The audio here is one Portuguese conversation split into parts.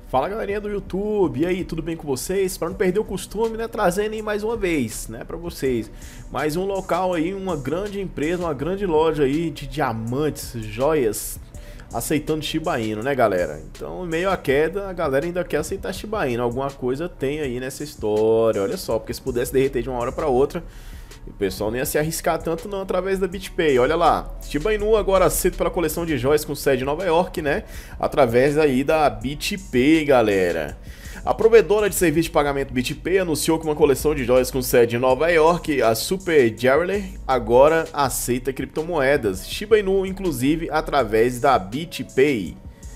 Fala galerinha do YouTube, e aí, tudo bem com vocês? Para não perder o costume, né, trazendo aí mais uma vez, né, para vocês, mais um local aí, uma grande empresa, uma grande loja aí de diamantes, joias, aceitando Shiba Inu, né galera? Então, meio a queda, a galera ainda quer aceitar Shiba Inu, alguma coisa tem aí nessa história, olha só, porque se pudesse derreter de uma hora para outra, o pessoal não ia se arriscar tanto não através da BitPay, olha lá. Shiba Inu agora aceito pela coleção de joias com sede em Nova York, né? Através aí da BitPay, galera. A provedora de serviço de pagamento BitPay anunciou que uma coleção de joias com sede em Nova York, a Super Jeweler, agora aceita criptomoedas. Shiba Inu, inclusive, através da BitPay.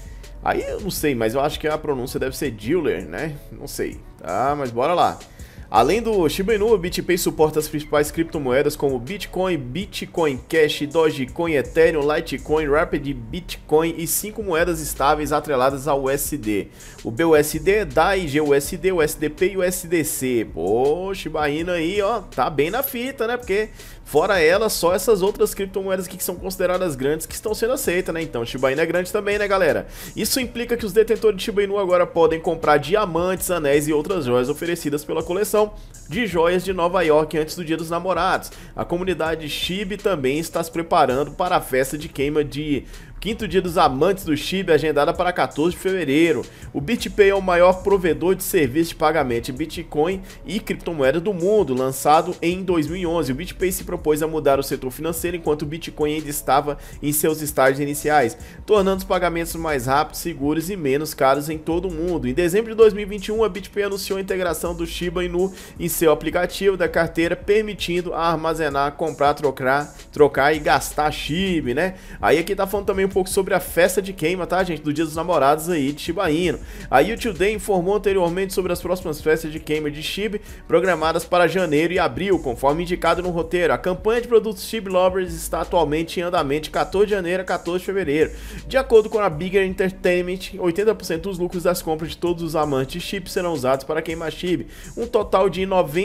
Aí eu não sei, mas eu acho que a pronúncia deve ser Jeweler, né? Não sei, tá? Mas bora lá. Além do Shiba Inu, a BitPay suporta as principais criptomoedas como Bitcoin, Bitcoin Cash, Dogecoin, Ethereum, Litecoin, Rapid Bitcoin e 5 moedas estáveis atreladas ao USD. O BUSD, DAI, GUSD, USDP e USDC. Pô, Shiba Inu aí, ó, tá bem na fita, né? Porque fora ela, só essas outras criptomoedas aqui que são consideradas grandes que estão sendo aceitas, né? Então, Shiba Inu é grande também, né, galera? Isso implica que os detentores de Shiba Inu agora podem comprar diamantes, anéis e outras joias oferecidas pela coleção de joias de Nova York antes do Dia dos Namorados. A comunidade Shiba também está se preparando para a festa de queima de quinto dia dos amantes do Shiba, agendada para 14 de fevereiro. O BitPay é o maior provedor de serviço de pagamento de Bitcoin e criptomoedas do mundo, lançado em 2011. O BitPay se propôs a mudar o setor financeiro enquanto o Bitcoin ainda estava em seus estágios iniciais, tornando os pagamentos mais rápidos, seguros e menos caros em todo o mundo. Em dezembro de 2021, a BitPay anunciou a integração do Shiba Inu em seu aplicativo da carteira, permitindo armazenar, comprar, trocar e gastar Shiba, né? Aí aqui tá falando também um pouco sobre a festa de queima, tá, gente? Do Dia dos Namorados aí de Shiba Inu. A U2Day informou anteriormente sobre as próximas festas de queima de Shiba programadas para janeiro e abril, conforme indicado no roteiro. A campanha de produtos Shiba Lovers está atualmente em andamento de 14 de janeiro a 14 de fevereiro. De acordo com a Bigger Entertainment, 80% dos lucros das compras de todos os amantes de Shiba serão usados para queimar Shiba. Um total de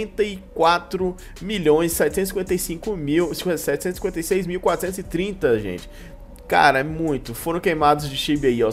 94.756.430, gente. Cara, é muito. Foram queimados de Shiba aí, ó.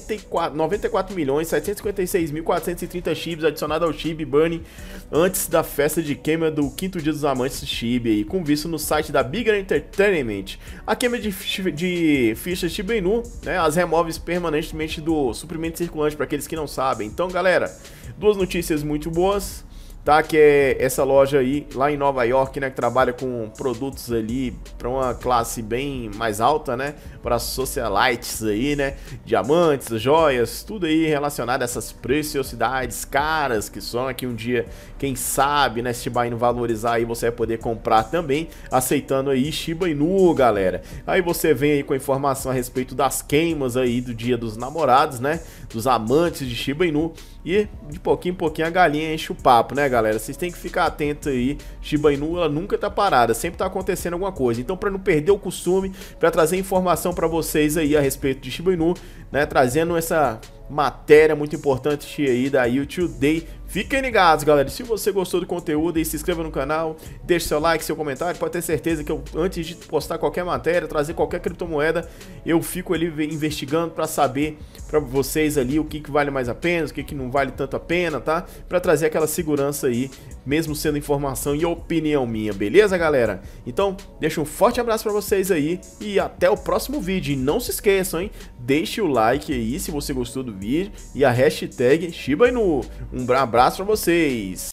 94.756.430 Shibas adicionados ao Shiba Burning antes da festa de queima do quinto dia dos amantes de Shiba aí, com visto no site da Bigger Entertainment. A queima de fichas Shiba Inu, né, as remove permanentemente do suprimento circulante, para aqueles que não sabem. Então, galera, duas notícias muito boas. Tá, que é essa loja aí, lá em Nova York, né, que trabalha com produtos ali para uma classe bem mais alta, né, para socialites aí, né, diamantes, joias, tudo aí relacionado a essas preciosidades caras que são aqui um dia, quem sabe, né, Shiba Inu valorizar aí, você vai poder comprar também, aceitando aí Shiba Inu, galera. Aí você vem aí com a informação a respeito das queimas aí do Dia dos Namorados, né, dos amantes de Shiba Inu, e de pouquinho em pouquinho a galinha enche o papo, né, galera? Vocês têm que ficar atentos aí. Shiba Inu, ela nunca tá parada, sempre tá acontecendo alguma coisa. Então, para não perder o costume, para trazer informação para vocês aí a respeito de Shiba Inu, né, trazendo essa matéria muito importante aí da U2Day. Fiquem ligados, galera. Se você gostou do conteúdo, aí se inscreva no canal, deixe seu like, seu comentário. Pode ter certeza que eu, antes de postar qualquer matéria, trazer qualquer criptomoeda, eu fico ali investigando para saber para vocês ali o que vale mais a pena, o que não vale tanto a pena, tá? Para trazer aquela segurança aí, mesmo sendo informação e opinião minha, beleza, galera? Então, deixa um forte abraço para vocês aí e até o próximo vídeo. E não se esqueçam, hein? Deixe o like aí se você gostou do vídeo e a hashtag Shiba Inu. Um abraço para vocês.